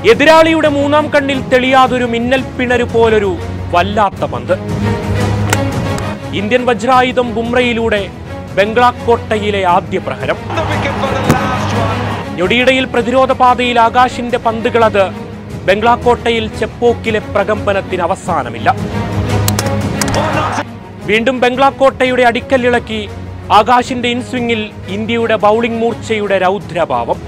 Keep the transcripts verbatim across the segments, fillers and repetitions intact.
എതിരാളിയുടെ മൂന്നാം കണ്ണിൽ തെളിയാതൊരു മിന്നൽ പിണരു പോലൊരു വല്ലാത്ത പന്ത്. ഇന്ത്യൻ വജ്രായുധം ബുംറയിലൂടെ ബംഗ്ലാക്കോട്ടയിലെ ആദ്യ പ്രഹരം. ഞൊടിയിടയിൽ പ്രതിരോധ പാതയിൽ ആകാശിന്റെ പന്തുകളത് ബംഗ്ലാക്കോട്ടയിൽ ചെപ്പോക്കിലെ പ്രകമ്പനത്തിന് അവസാനമില്ല. വീണ്ടും ബംഗ്ലാക്കോട്ടയുടെ അടിക്കല്ലിളക്കി ആകാശിന്റെ ഇൻസ്വിംഗിൽ ഇന്ത്യയുടെ ബൗളിംഗ് മൂർച്ചയുടെ രൗദ്രഭാവം.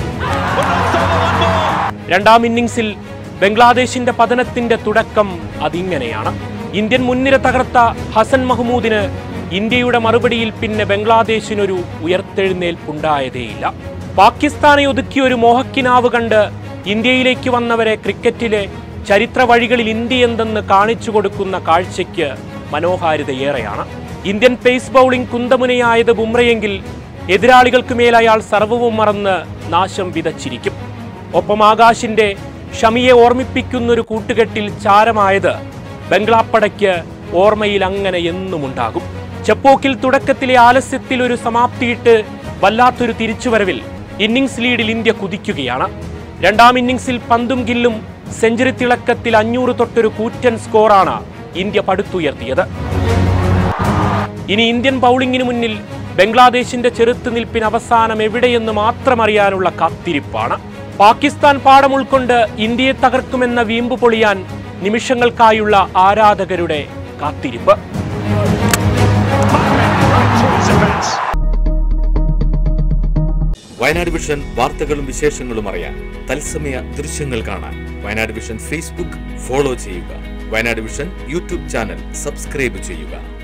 രണ്ടാം ഇന്നിംഗ്സിൽ ബംഗ്ലാദേശിന്റെ പതനത്തിന്റെ തുടക്കം അതിങ്ങനെയാണ്. ഇന്ത്യൻ മുൻനിര തകർത്ത ഹസൻ മഹ്മൂദിന് ഇന്ത്യയുടെ മറുപടിയിൽ പിന്നെ ബംഗ്ലാദേശിനൊരു ഉയർത്തെഴുന്നേൽപ്പുണ്ടായതേയില്ല. പാകിസ്ഥാനെ ഒതുക്കിയൊരു മോഹക്കിനാവ് കണ്ട് ഇന്ത്യയിലേക്ക് വന്നവരെ ക്രിക്കറ്റിലെ ചരിത്ര വഴികളിൽ ഇന്ത്യ എന്തെന്ന് കാണിച്ചു കൊടുക്കുന്ന കാഴ്ചയ്ക്ക് മനോഹാരിതയേറെയാണ്. ഇന്ത്യൻ പേസ് ബൗളിംഗ് കുന്തമുനയായത് ബുംറയെങ്കിൽ എതിരാളികൾക്ക് മേൽ അയാൾ സർവവും മറന്ന് നാശം വിതച്ചിരിക്കും. ഒപ്പം ആകാശിന്റെ ഷമിയെ ഓർമ്മിപ്പിക്കുന്നൊരു കൂട്ടുകെട്ടിൽ ചാരമായത് ബംഗ്ലാപ്പടയ്ക്ക് ഓർമ്മയിൽ അങ്ങനെ എന്നുമുണ്ടാകും. ചെപ്പോക്കിൽ തുടക്കത്തിലെ ആലസ്യത്തിൽ ഒരു സമാപ്തിയിട്ട് വല്ലാത്തൊരു തിരിച്ചുവരവിൽ ഇന്നിംഗ്സ് ലീഡിൽ ഇന്ത്യ കുതിക്കുകയാണ്. രണ്ടാം ഇന്നിംഗ്സിൽ പന്തും ഗില്ലും സെഞ്ചുറി തിളക്കത്തിൽ അഞ്ഞൂറ് തൊട്ടൊരു കൂറ്റൻ സ്കോറാണ് ഇന്ത്യ പടുത്തുയർത്തിയത്. ഇനി ഇന്ത്യൻ ബൗളിംഗിന് മുന്നിൽ ബംഗ്ലാദേശിന്റെ ചെറുത്തുനിൽപ്പിന് അവസാനം എവിടെയെന്ന് മാത്രം അറിയാനുള്ള കാത്തിരിപ്പാണ്. പാകിസ്ഥാൻ പാഠം ഉൾക്കൊണ്ട് ഇന്ത്യയെ തകർക്കുമെന്ന വീമ്പ് പൊളിയാൻ നിമിഷങ്ങൾക്കായുള്ള ആരാധകരുടെ കാത്തിരിപ്പ്. വയനാട് വിഷൻ വാർത്തകളും വിശേഷങ്ങളും അറിയാൻ തത്സമയ ദൃശ്യങ്ങൾ കാണാൻ വയനാട് വിഷൻ ഫേസ്ബുക്ക് ഫോളോ ചെയ്യുക. Wayanad vision YouTube channel subscribe ചെയ്യുക.